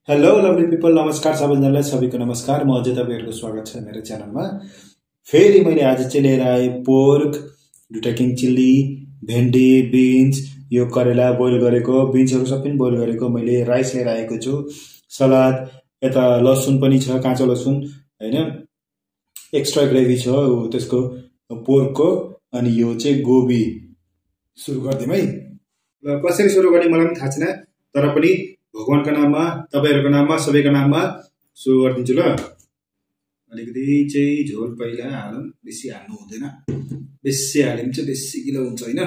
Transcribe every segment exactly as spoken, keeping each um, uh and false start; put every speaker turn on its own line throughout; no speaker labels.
Hello lovely people, नमस्कार सबैजनालाई। सबैको नमस्कार। म अझै तपाईहरुको स्वागत छ मेरो च्यानलमा। फेरि मैले आज चाहिँ लिएर आए पोर्क, दुईटा किङ चिल्ली, भेन्डी, बिन्स, यो करेला बोइल गरेको, बिन्सहरु सबै बोइल गरेको मैले राइस लिएर आएको छु। सलाद, यता लसुन पनि छ, काँचो लसुन हैन, एक्स्ट्रा ग्रेभी छ त्यसको पोर्कको, अनि यो चाहिँ गोबी। सुरु गर्दिम है। ल कसरी सुरु गर्ने मलाई पनि थाहा छैन, तर पनि भगवानको नाममा, तपाईहरुको नाममा, सबैको नाममा सुरु गर्दिन्छु ल। अलिकति चाहिँ झोल पहिला हालौं, बेसी हाल्नु हुँदैन, बेसी हाल्यो भने चाहिँ बेसी गिलो हुन्छ हैन।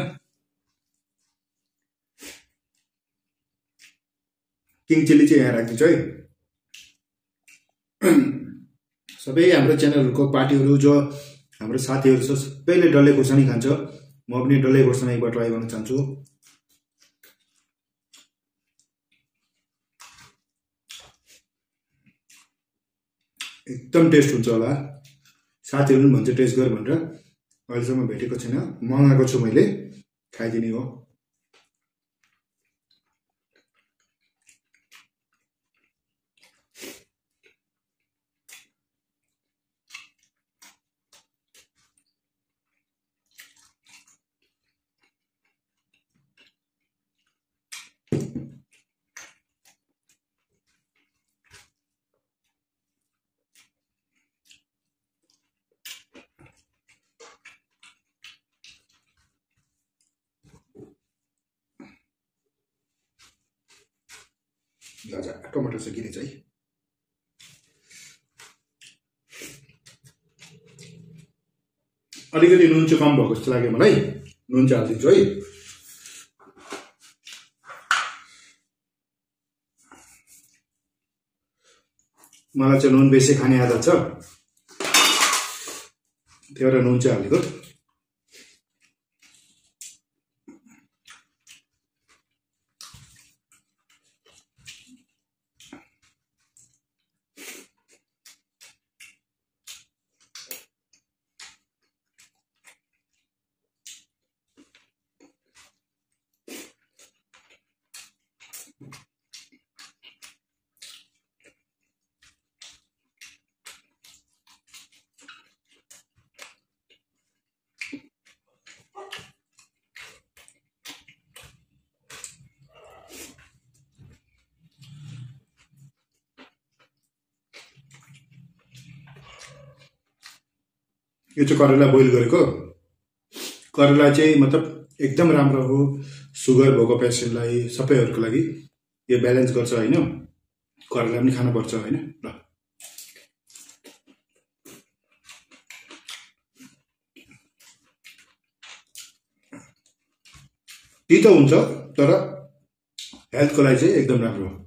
किङ चिल्ली चाहिँ यहाँ राख्दिन्छु है। सबै हाम्रो च्यानलहरुको पार्टीहरु जो हाम्रो साथीहरु छ सबैले डल्ले खुर्सानी खान्छ, म पनि डल्ले खुर्सानी एकबार ट्राई गर्न चाहन्छु। एकदम टेस्ट हुन्छ होला, साथीहरुले पनि भन्छ टेस्ट गर भनेर। अहिलेसम्म भेटेको छैन, मगाएको छु मैले, खाइदिने हो। हजुर, टमाटर सकिने चाहिँ अलिकति नुन चाहिँ कम भएको जस्तो लाग्यो मलाई, नुन चाहिँ हालिदिन्छु है। मलाई चाहिँ नुन बेसी खाने आदत छ, त्यही भएर नुन चाहिँ हालेको। यो चाहिँ करेला बोइल गरेको। करेला चाहिँ मतलब एकदम राम्रो हो सुगर भएको पेसेन्टलाई, सबैहरुको लागि यो ब्यालेन्स गर्छ हैन। करेला पनि खानु पर्छ हैन। ल तितो हुन्छ तर हेल्थको लागि चाहिँ एकदम राम्रो हो।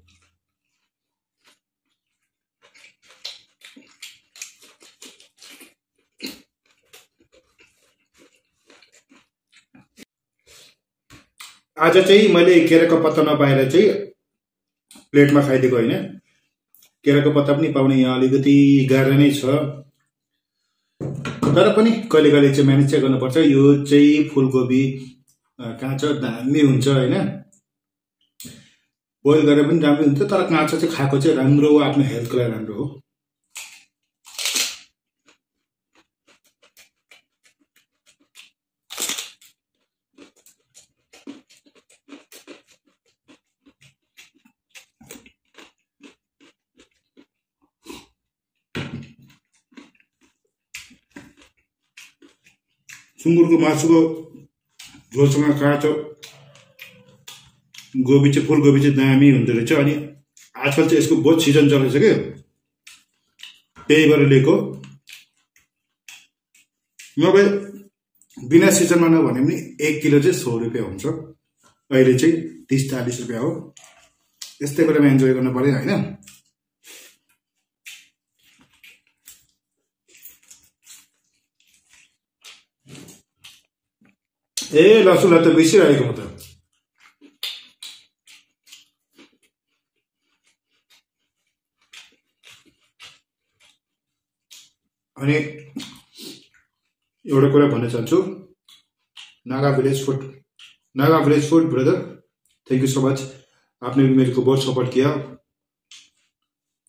आज चाहिँ मैले केराको पत्ता नपाएर चाहिँ प्लेटमा खाइदिएको हैन। केराको पत्ता पनि पाउने यहाँ अलिकति गाह्रो नै छ, तर पनि कहिले कहिले चाहिँ म्यानेज चाहिँ गर्नुपर्छ। यो चाहिँ फूलकोपी काँचो दामी हुन्छ हैन, बोइल गरेर पनि राम्रो हुन्छ, तर काँचो चाहिँ खाएको चाहिँ राम्रो हो, आफ्नो हेल्थको लागि राम्रो हो। सुँगुरको मासुको झोलसँग काँचो गोबी चाहिँ, फूलकोपी चाहिँ दामी हुँदो रहेछ। अनि आजकल चाहिँ यसको बहुत सिजन चलेछ के, त्यही भएर लिएको। नभए बिना सिजनमा नभने पनि एक किलो चाहिँ सौ रुपियाँ हुन्छ, अहिले चाहिँ तीस चालीस रुपियाँ हो। यस्तै बेलामा इन्जोय गर्नु पर्यो हैन। ए लसुनलाई त बेसी राखेको म त। अनि एउटा कुरा भन्न चाहन्छु, Naga village food, Naga village food brother, thank you so much, आपने भी मेरे को बहुत सपोर्ट किया।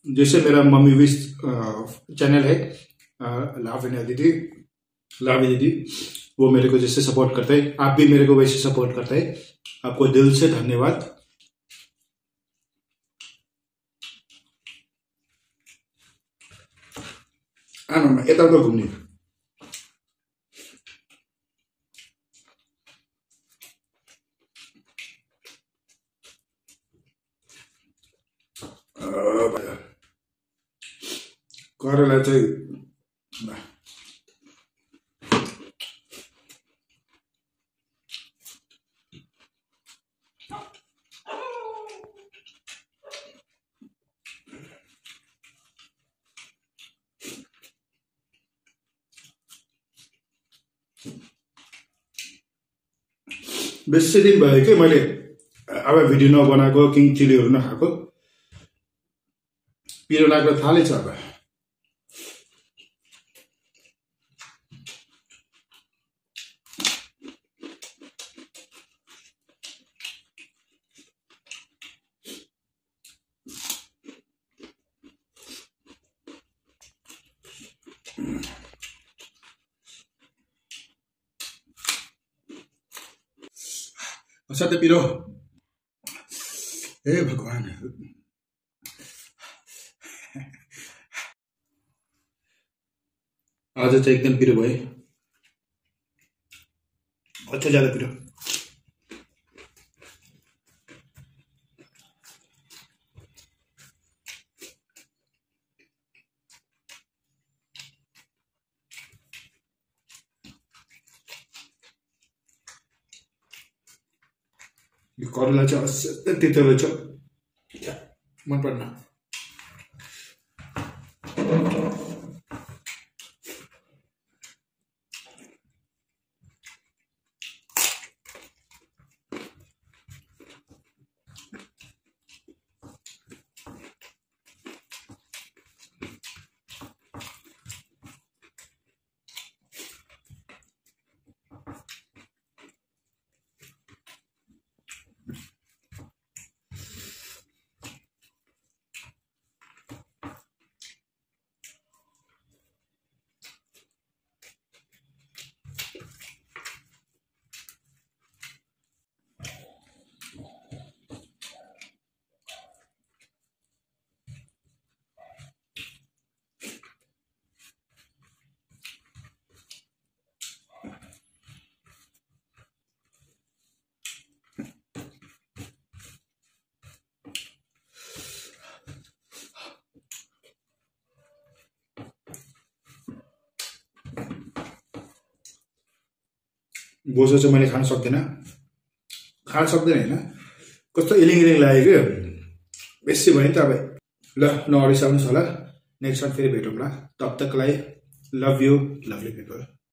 जैसे मेरा मम्मी विश चैनल है लाविना दीदी लावी दीदी, वो मेरे को जैसे सपोर्ट करते हैं, आप भी मेरे को वैसे सपोर्ट करते हैं। आपको दिल से धन्यवाद। आना यताउता घुम्ने करेला चाहिँ बेसी दिन भयो कि मैले अब भिडियो नबनाएको, किङ चिलीहरू नखाएको, पिरो लाग्न थालेछ अब। असाध्यै पिरो, हे भगवान। आज चाहिँ एकदम पिरो भयो, अच्छा ज्यादा पिरो। यो करेला चाहिँ असाध्यै तितो रहेछ, मन पर्न। बोसो चाहिँ मैले खान सक्दिनँ, खान सक्दैन होइन, कस्तो इलिङ इलिङ लाग्यो क्या, बेसी भयो नि त। अब ल नरिसाउनुहोस् होला, नेक्स्ट टाइम फेरि भेटौँला। तब तकलाई लभ यू लभली पिपल।